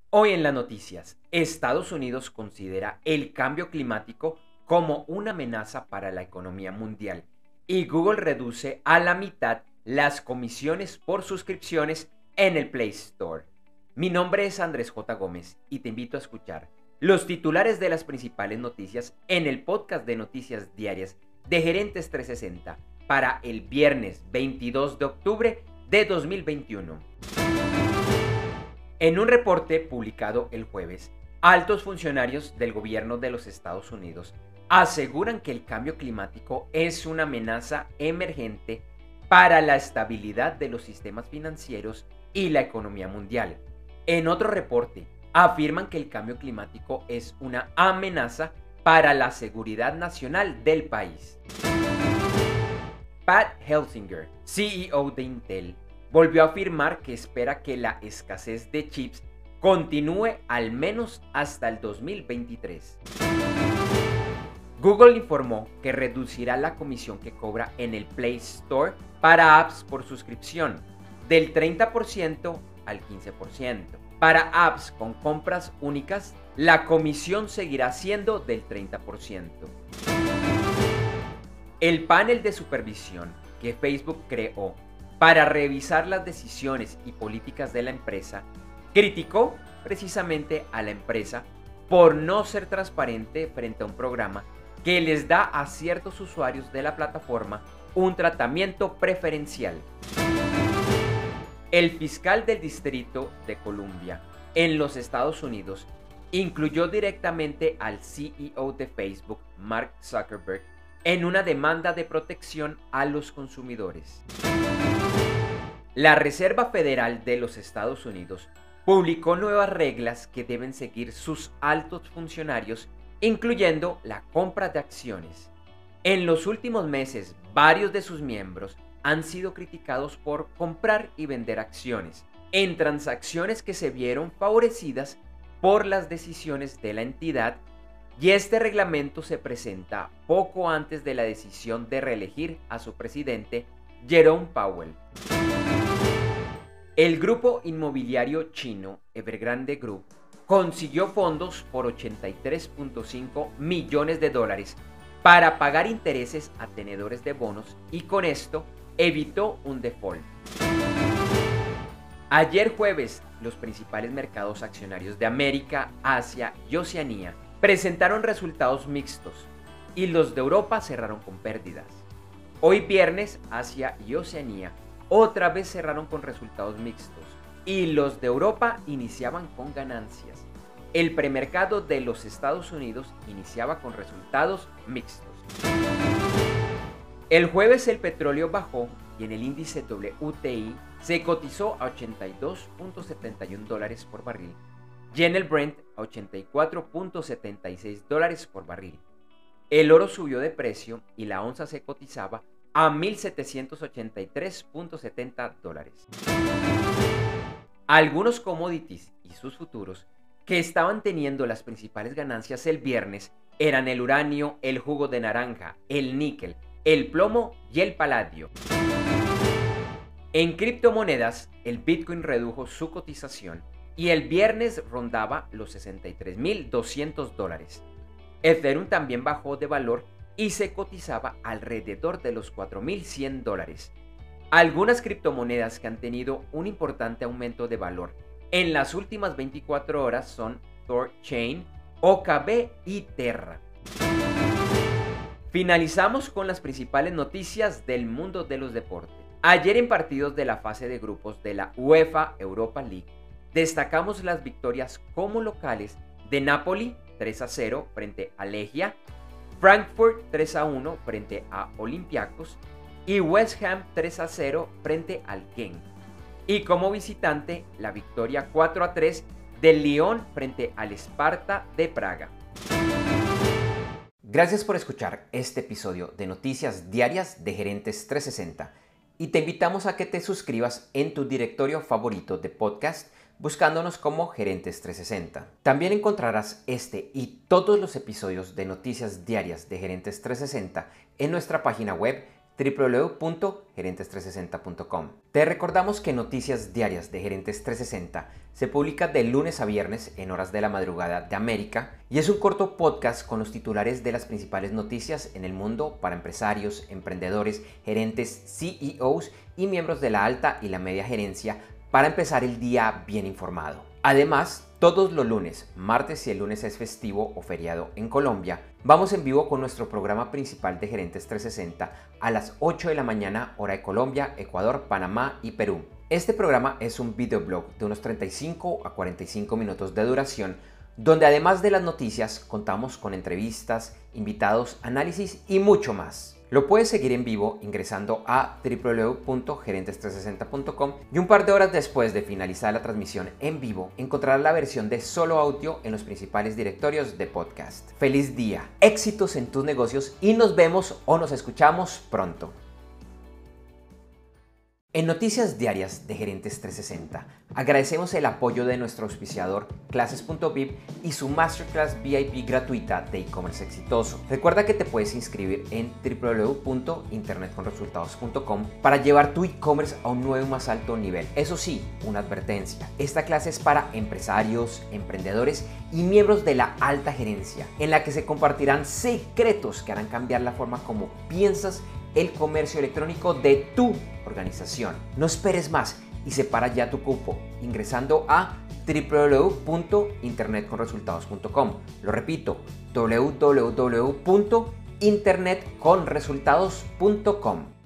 Hoy en las noticias, Estados Unidos considera el cambio climático como una amenaza para la economía mundial y Google reduce a la mitad las comisiones por suscripciones en el Play Store. Mi nombre es Andrés J. Gómez y te invito a escuchar los titulares de las principales noticias en el podcast de noticias diarias de Gerentes 360 para el viernes 22 de octubre de 2021. En un reporte publicado el jueves, altos funcionarios del gobierno de los Estados Unidos aseguran que el cambio climático es una amenaza emergente para la estabilidad de los sistemas financieros y la economía mundial. En otro reporte, afirman que el cambio climático es una amenaza para la seguridad nacional del país. Pat Gelsinger, CEO de Intel, volvió a afirmar que espera que la escasez de chips continúe al menos hasta el 2023. Google informó que reducirá la comisión que cobra en el Play Store para apps por suscripción del 30% al 15%. Para apps con compras únicas, la comisión seguirá siendo del 30%. El panel de supervisión que Facebook creó para revisar las decisiones y políticas de la empresa criticó precisamente a la empresa por no ser transparente frente a un programa que les da a ciertos usuarios de la plataforma un tratamiento preferencial. El fiscal del Distrito de Columbia en los Estados Unidos incluyó directamente al CEO de Facebook, Mark Zuckerberg, en una demanda de protección a los consumidores. La Reserva Federal de los Estados Unidos publicó nuevas reglas que deben seguir sus altos funcionarios, incluyendo la compra de acciones. En los últimos meses, varios de sus miembros han sido criticados por comprar y vender acciones en transacciones que se vieron favorecidas por las decisiones de la entidad, y este reglamento se presenta poco antes de la decisión de reelegir a su presidente, Jerome Powell. El grupo inmobiliario chino Evergrande Group consiguió fondos por $83.5 millones para pagar intereses a tenedores de bonos y con esto evitó un default. Ayer jueves, los principales mercados accionarios de América, Asia y Oceanía presentaron resultados mixtos y los de Europa cerraron con pérdidas. Hoy viernes, Asia y Oceanía otra vez cerraron con resultados mixtos y los de Europa iniciaban con ganancias. El premercado de los Estados Unidos iniciaba con resultados mixtos. El jueves el petróleo bajó y en el índice WTI se cotizó a $82.71 por barril y en el Brent a $84.76 por barril. El oro subió de precio y la onza se cotizaba a $1,783.70. Algunos commodities y sus futuros que estaban teniendo las principales ganancias el viernes eran el uranio, el jugo de naranja, el níquel, el plomo y el paladio. En criptomonedas, el Bitcoin redujo su cotización y el viernes rondaba los $63.200. Ethereum también bajó de valor y se cotizaba alrededor de los $4.100. Algunas criptomonedas que han tenido un importante aumento de valor en las últimas 24 horas son Thorchain, OKB y Terra. Finalizamos con las principales noticias del mundo de los deportes. Ayer en partidos de la fase de grupos de la UEFA Europa League, destacamos las victorias como locales de Napoli 3-0 frente a Legia, Frankfurt 3-1 frente a Olympiacos y West Ham 3-0 frente al Genk. Y como visitante, la victoria 4-3 del Lyon frente al Sparta de Praga. Gracias por escuchar este episodio de Noticias Diarias de Gerentes 360 y te invitamos a que te suscribas en tu directorio favorito de podcast buscándonos como Gerentes 360. También encontrarás este y todos los episodios de Noticias Diarias de Gerentes 360 en nuestra página web www.gerentes360.com. Te recordamos que Noticias Diarias de Gerentes 360 se publica de lunes a viernes en horas de la madrugada de América y es un corto podcast con los titulares de las principales noticias en el mundo para empresarios, emprendedores, gerentes, CEOs y miembros de la alta y la media gerencia para empezar el día bien informado. Además, todos los lunes, martes si el lunes es festivo o feriado en Colombia, vamos en vivo con nuestro programa principal de Gerentes 360 a las 8 de la mañana hora de Colombia, Ecuador, Panamá y Perú. Este programa es un videoblog de unos 35 a 45 minutos de duración, donde además de las noticias contamos con entrevistas, invitados, análisis y mucho más. Lo puedes seguir en vivo ingresando a www.gerentes360.com y un par de horas después de finalizar la transmisión en vivo encontrarás la versión de solo audio en los principales directorios de podcast. ¡Feliz día! Éxitos en tus negocios y nos vemos o nos escuchamos pronto. En Noticias Diarias de Gerentes 360 agradecemos el apoyo de nuestro auspiciador Clases.vip y su Masterclass VIP gratuita de e-commerce exitoso. Recuerda que te puedes inscribir en www.internetconresultados.com para llevar tu e-commerce a un nuevo y más alto nivel. Eso sí, una advertencia: esta clase es para empresarios, emprendedores y miembros de la alta gerencia, en la que se compartirán secretos que harán cambiar la forma como piensas el comercio electrónico de tu organización. No esperes más y separa ya tu cupo ingresando a www.internetconresultados.com. Lo repito, www.internetconresultados.com.